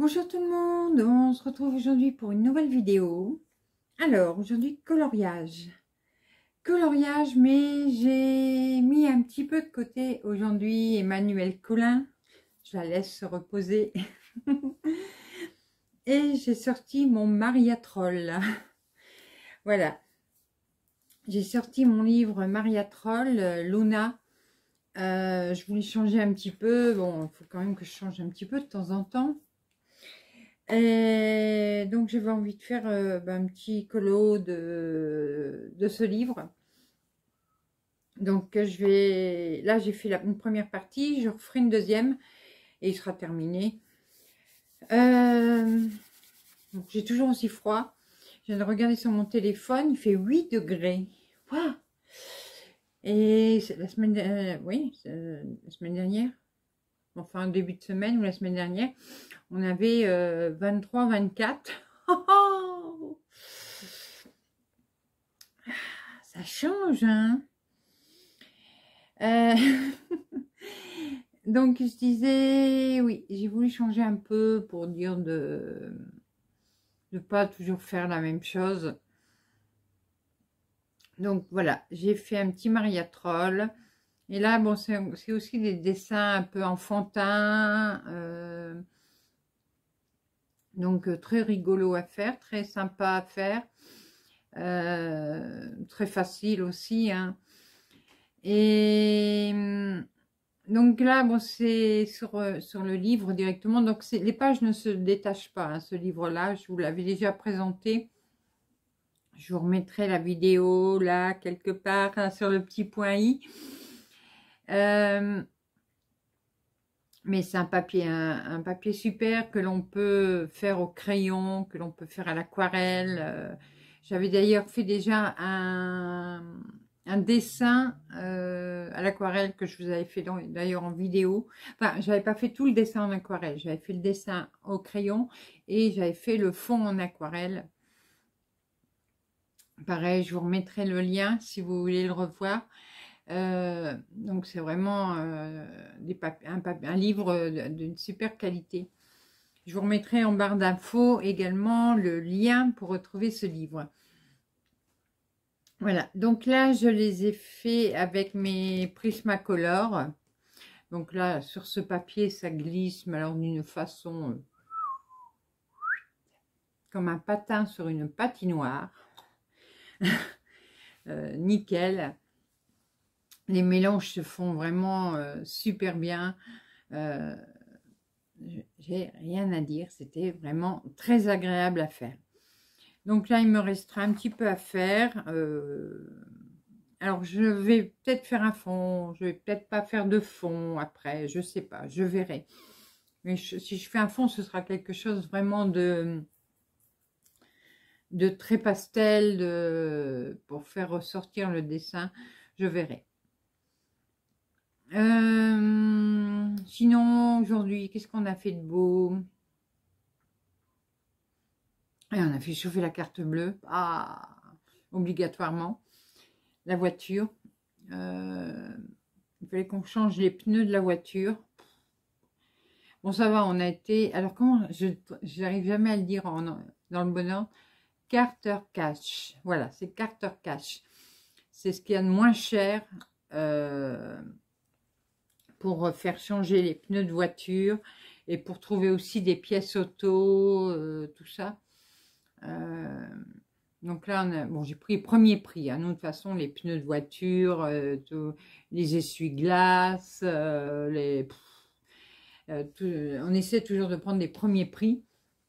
Bonjour tout le monde, on se retrouve aujourd'hui pour une nouvelle vidéo. Alors aujourd'hui coloriage, mais j'ai mis un petit peu de côté aujourd'hui Emmanuelle Colin, je la laisse se reposer. Et j'ai sorti mon Maria Troll. Voilà, j'ai sorti mon livre Maria Troll, Luna. Je voulais changer un petit peu, bon il faut quand même que je change un petit peu de temps en temps. Et donc j'avais envie de faire un petit colo de ce livre. Donc là j'ai fait une première partie, je referai une deuxième et il sera terminé. J'ai toujours aussi froid. Je viens de regarder sur mon téléphone, il fait 8 degrés. Wow. Et la semaine, oui, la semaine dernière, enfin début de semaine ou la semaine dernière, on avait 23, 24. Ça change, hein. Donc je disais, oui, j'ai voulu changer un peu pour dire de pas toujours faire la même chose. Donc voilà, j'ai fait un petit Maria Troll. Et là, bon, c'est aussi des dessins un peu enfantins. Donc très rigolo à faire, très sympa à faire. Très facile aussi, hein. Et donc là, bon, c'est sur le livre directement. Donc les pages ne se détachent pas, hein, ce livre-là. Je vous l'avais déjà présenté. Je vous remettrai la vidéo là, quelque part, hein, sur le petit point i. Mais c'est un papier super que l'on peut faire au crayon, que l'on peut faire à l'aquarelle. J'avais d'ailleurs fait déjà un dessin à l'aquarelle que je vous avais fait d'ailleurs en vidéo. Enfin, j'avais pas fait tout le dessin en aquarelle. J'avais fait le dessin au crayon et j'avais fait le fond en aquarelle. Pareil, je vous remettrai le lien si vous voulez le revoir. Donc c'est vraiment un livre d'une super qualité. Je vous remettrai en barre d'infos également le lien pour retrouver ce livre. Voilà, donc là je les ai fait avec mes Prismacolor. Donc là sur ce papier ça glisse, mais alors d'une façon comme un patin sur une patinoire. Nickel. Les mélanges se font vraiment super bien. J'ai rien à dire, c'était vraiment très agréable à faire. Donc là il me restera un petit peu à faire. Alors je vais peut-être faire un fond, je vais peut-être pas faire de fond après, je sais pas, je verrai. Mais si je fais un fond, ce sera quelque chose vraiment de très pastel, pour faire ressortir le dessin, je verrai. Sinon aujourd'hui qu'est-ce qu'on a fait de beau? Et on a fait chauffer la carte bleue, obligatoirement. La voiture, il fallait qu'on change les pneus de la voiture. Bon ça va, on a été, alors comment, je n'arrive jamais à le dire dans le bon ordre. Carter Cash, voilà, c'est Carter Cash. C'est ce qu'il y a de moins cher pour faire changer les pneus de voiture et pour trouver aussi des pièces auto, tout ça. Donc là, bon, j'ai pris premier prix. Hein. Nous, de toute façon, les pneus de voiture, les essuie-glaces, on essaie toujours de prendre des premiers prix.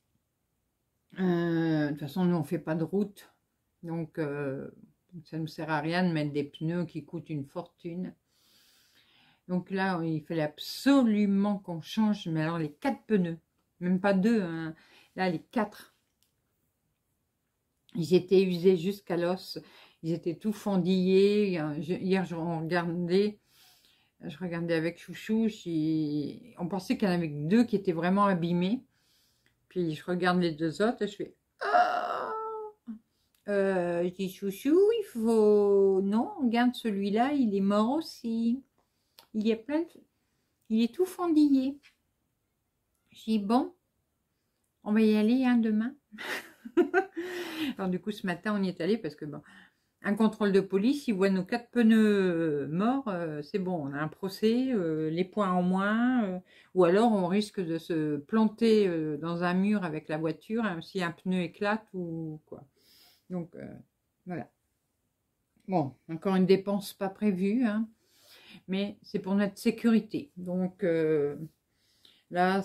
De toute façon, nous, on ne fait pas de route. Donc, ça ne nous sert à rien de mettre des pneus qui coûtent une fortune. Donc là, il fallait absolument qu'on change, mais alors les 4 pneus, même pas 2, hein. Là les 4. Ils étaient usés jusqu'à l'os, ils étaient tout fendillés. Hier, je regardais avec Chouchou, on pensait qu'il y en avait 2 qui étaient vraiment abîmés. Puis je regarde les 2 autres et je fais je dis Chouchou, il faut... Non, regarde celui-là, il est mort aussi. Il y a plein de... Il est tout fendillé. Je dis bon, On va y aller hein, demain. Alors du coup, ce matin, on y est allé parce que, bon, un contrôle de police, ils voient nos 4 pneus morts, c'est bon, on a un procès, les points en moins, ou alors on risque de se planter dans un mur avec la voiture hein, si un pneu éclate ou quoi. Donc, voilà. Bon, encore une dépense pas prévue, hein, mais c'est pour notre sécurité. Donc, là,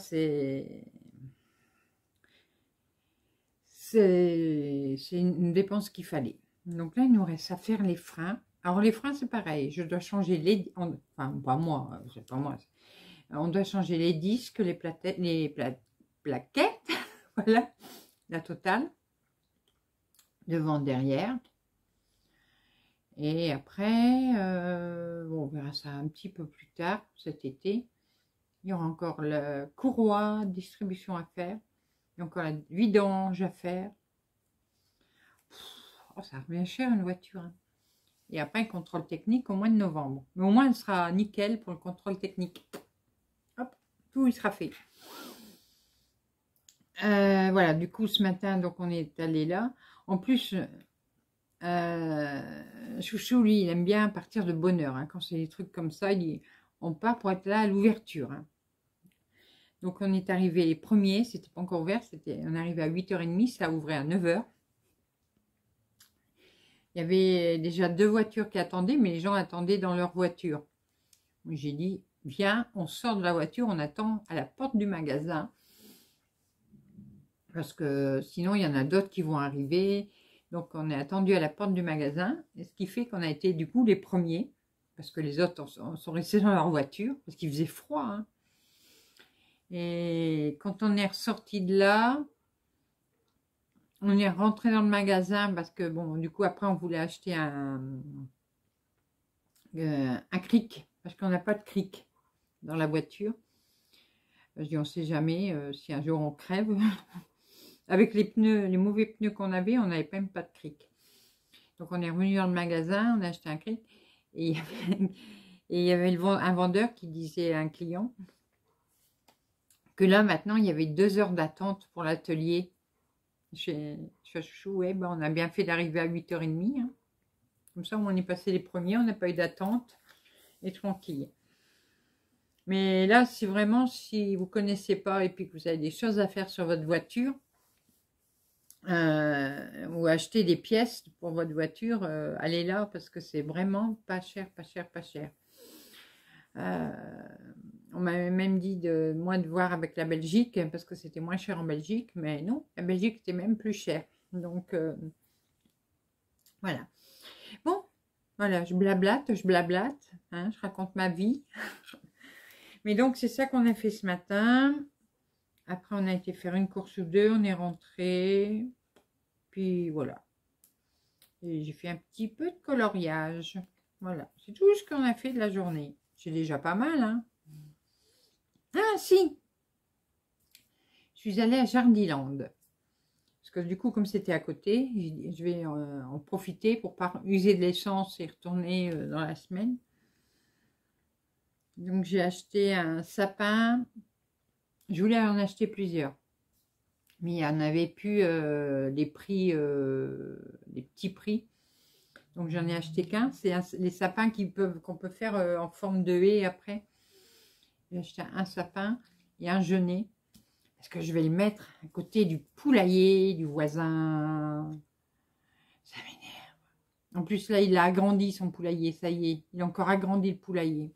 c'est une dépense qu'il fallait. Donc là, il nous reste à faire les freins. Alors les freins, c'est pareil. Je dois changer les... Enfin, pas moi, c'est pas moi. On doit changer les disques, plaquettes, voilà, la totale, devant, derrière. Et après, bon, on verra ça un petit peu plus tard, cet été. Il y aura encore le courroie, distribution à faire. Il y a encore la vidange à faire. Oh, ça revient cher une voiture. Hein. Et après, un contrôle technique au mois de novembre. Mais au moins, elle sera nickel pour le contrôle technique. Hop, tout il sera fait. Voilà, du coup, ce matin, donc on est allé là. En plus, Chouchou, lui, il aime bien partir de bonne heure. Hein. Quand c'est des trucs comme ça, on part pour être là à l'ouverture. Hein. Donc, on est arrivé les premiers. C'était pas encore ouvert. On est arrivé à 8h30. Ça ouvrait à 9h. Il y avait déjà 2 voitures qui attendaient, mais les gens attendaient dans leur voiture. J'ai dit, viens, on sort de la voiture, on attend à la porte du magasin. Parce que sinon, il y en a d'autres qui vont arriver. Donc, on est attendu à la porte du magasin. Et ce qui fait qu'on a été du coup les premiers. Parce que les autres sont restés dans leur voiture. Parce qu'il faisait froid. Hein. Et quand on est ressorti de là, on est rentré dans le magasin. Parce que, bon, du coup, après, on voulait acheter un cric. Parce qu'on n'a pas de cric dans la voiture. Je dis, on ne sait jamais si un jour on crève. Avec les pneus, les mauvais pneus qu'on avait, on n'avait même pas de cric. Donc on est revenu dans le magasin, on a acheté un cric. Et il y avait un vendeur qui disait à un client que là maintenant il y avait 2 heures d'attente pour l'atelier. Chez Chouchou, ouais, ben, on a bien fait d'arriver à 8h30. Hein. Comme ça, on est passé les premiers, on n'a pas eu d'attente et tranquille. Mais là, si vraiment, si vous ne connaissez pas et puis que vous avez des choses à faire sur votre voiture, ou acheter des pièces pour votre voiture, allez là parce que c'est vraiment pas cher, pas cher, pas cher. On m'avait même dit de moi de voir avec la Belgique parce que c'était moins cher en Belgique, mais non, la Belgique était même plus cher. Donc voilà. Bon, voilà, je blablate, hein, je raconte ma vie. Mais donc c'est ça qu'on a fait ce matin. Après on a été faire une course ou deux, on est rentré. Puis voilà. Et j'ai fait un petit peu de coloriage. Voilà. C'est tout ce qu'on a fait de la journée. C'est déjà pas mal, hein. Ah, si. Je suis allée à Jardiland. Parce que du coup, comme c'était à côté, je vais en profiter pour pas user de l'essence et retourner dans la semaine. Donc, j'ai acheté un sapin. Je voulais en acheter plusieurs. Mais il n'y en avait plus les prix, les petits prix. Donc j'en ai acheté qu'un. C'est les sapins qu'on peut faire en forme de haie après. J'ai acheté un sapin et un genêt. Parce que je vais le mettre à côté du poulailler du voisin. Ça m'énerve. En plus là, il a agrandi son poulailler. Ça y est, il a encore agrandi le poulailler.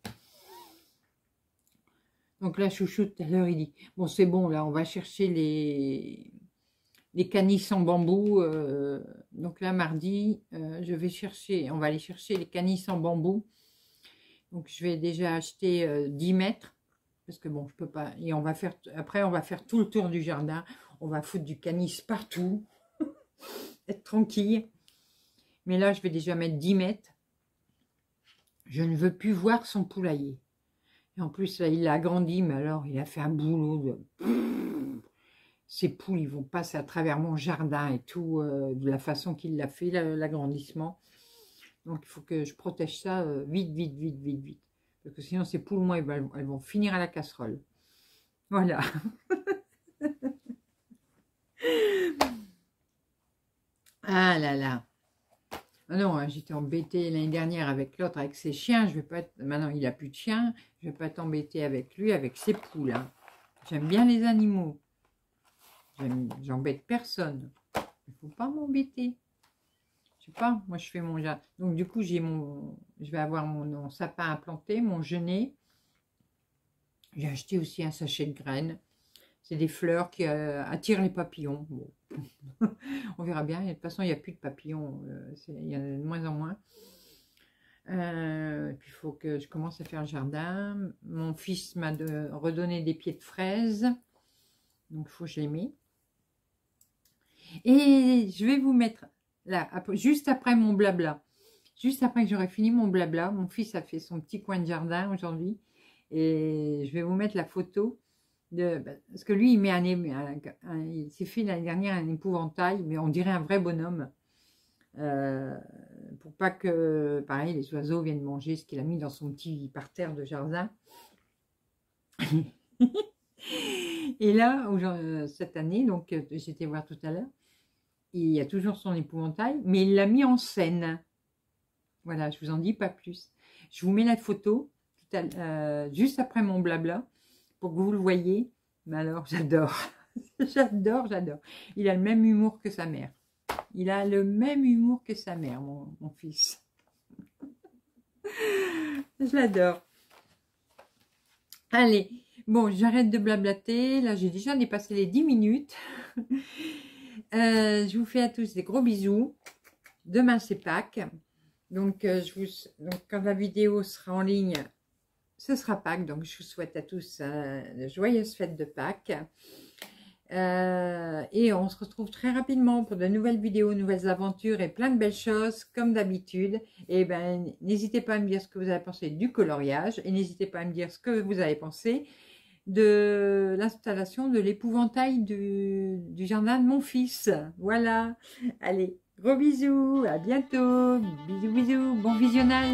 Donc là, Chouchou, tout à l'heure, il dit, bon, c'est bon, là, on va chercher les canisses en bambou. Donc là, mardi, on va aller chercher les canisses en bambou. Donc je vais déjà acheter 10 mètres. Parce que bon, je peux pas. Et après, on va faire tout le tour du jardin. On va foutre du canis partout. Être tranquille. Mais là, je vais déjà mettre 10 mètres. Je ne veux plus voir son poulailler. Et en plus, là, il a agrandi, mais alors, il a fait un boulot de... Ces poules, ils vont passer à travers mon jardin et tout, de la façon qu'il l'a fait, l'agrandissement. Donc, il faut que je protège ça vite, vite, vite, vite, vite. Parce que sinon, ces poules, moi, elles vont finir à la casserole. Voilà. Ah là là. Ah non, hein, j'étais embêtée l'année dernière avec l'autre, avec ses chiens. Je vais pas être... Maintenant, il a plus de chiens. Je vais pas t'embêter avec lui, avec ses poules. Hein. J'aime bien les animaux. J'embête personne. Il faut pas m'embêter. Je sais pas, moi je fais mon jardin. Donc du coup, je vais avoir mon sapin à planter, mon genêt. J'ai acheté aussi un sachet de graines. C'est des fleurs qui attirent les papillons. Bon. On verra bien. De toute façon, il n'y a plus de papillons. Il y en a de moins en moins. Puis il faut que je commence à faire le jardin. Mon fils m'a redonné des pieds de fraises. Donc il faut que je les mette. Et je vais vous mettre là, juste après mon blabla. Juste après que j'aurai fini mon blabla. Mon fils a fait son petit coin de jardin aujourd'hui. Et je vais vous mettre la photo. Parce que lui, il met il s'est fait l'année dernière un épouvantail, mais on dirait un vrai bonhomme. Pour pas que, pareil, les oiseaux viennent manger ce qu'il a mis dans son petit parterre de jardin. Et là, cette année, donc j'étais voir tout à l'heure, il y a toujours son épouvantail, mais il l'a mis en scène. Voilà, je vous en dis pas plus. Je vous mets la photo juste après mon blabla pour que vous le voyez. Mais alors, j'adore. J'adore, j'adore. Il a le même humour que sa mère. Il a le même humour que sa mère, mon fils. Je l'adore. Allez, bon, j'arrête de blablater. Là, j'ai déjà dépassé les 10 minutes. Je vous fais à tous des gros bisous. Demain, c'est Pâques. Donc, quand la vidéo sera en ligne, ce sera Pâques. Donc, je vous souhaite à tous de joyeuses fêtes de Pâques. Et on se retrouve très rapidement pour de nouvelles vidéos, nouvelles aventures et plein de belles choses comme d'habitude. Et ben, n'hésitez pas à me dire ce que vous avez pensé du coloriage et n'hésitez pas à me dire ce que vous avez pensé de l'installation de l'épouvantail du jardin de mon fils. Voilà. Allez, gros bisous, à bientôt. Bisous, bisous, bon visionnage.